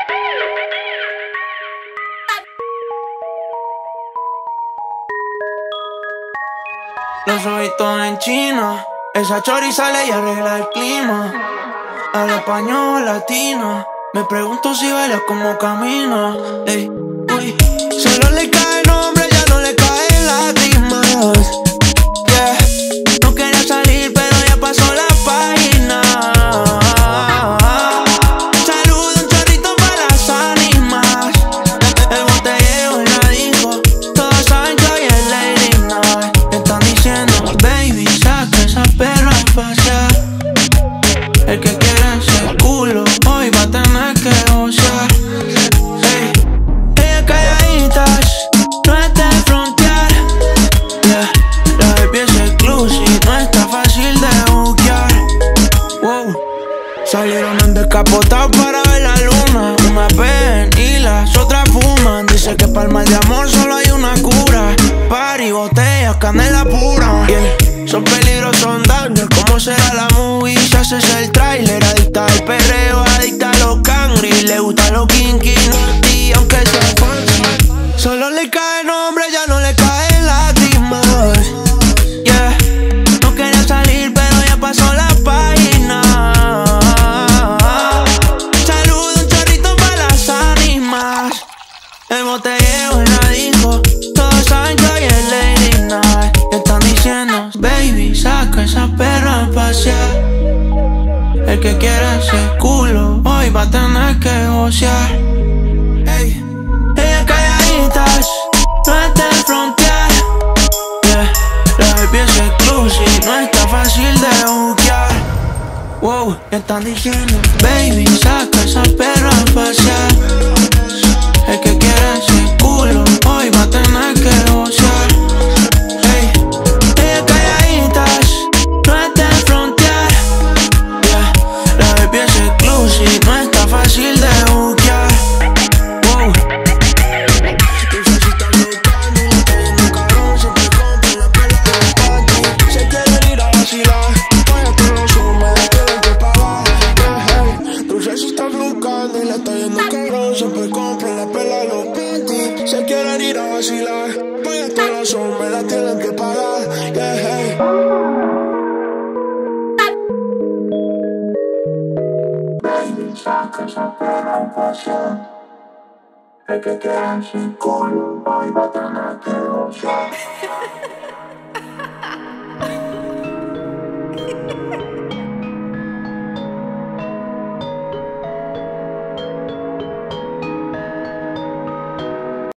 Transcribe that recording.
Los ojitos en China, esa chori sale y arregla el clima. Habla español latino, me pregunto si baila como camina. Ey, uy, solo le cae nombre, ya no le caen lágrimas. Yeah, no quería salir pero ya pasó la página. Saludo un chorrito para las ánimas. El botellero en la disco, todos saben que hoy es Lady Night. Están diciendo, baby, saca esa perra a pasear. El que quiera ese culo, hoy va a tener que gozar. Hey, ella calladitas, no es de frontear. Yeah, la baby es exclusive, no está fácil de buquear. Wow, salieron en descapotado para ver la luna. Una ven y las otras fuman. Dice que para el mal de amor solo hay una cura. Party, botellas, canela pura. Yeah, son peligros, son daños. ¿Cómo será la movie? Si haces el trailer. Adicta al perreo, adicta a los cangri. Le gusta los kinky, y aunque sea falso. Solo le cae nombre, ya no le caen lágrimas. Yeah, no quería salir pero ya pasó la página. Saludo un chorrito para las ánimas. El botellero en la disco, todos saben que hoy es Lady Night. Están diciendo, baby, saca esa perra a pasear. El que quiera ese culo, hoy va a tener que gocear. Hey, ella calladitas, no es de frontear. Yeah, la baby es exclusive, no está fácil de buquear. Wow, están diciendo, baby, saca esa perra a pasear. El que quiera ese culo, hoy va a tener que gozar. Hey, ella calladitas, no es de frontear. Yeah, la baby es exclusive, no está fácil de buquear. Wow. Se quieren ir a vacilar, vaya que los hombres tienen que pagar. Dulce se está buscando y le está yendo cabrón. Siempre compran la pela los panties. Se quieren ir a vacilar, vaya que los hombres la tienen que pagar. Baby, saca esa perra a pasear. El que quiera sin culo, hoy va a tener que gozar.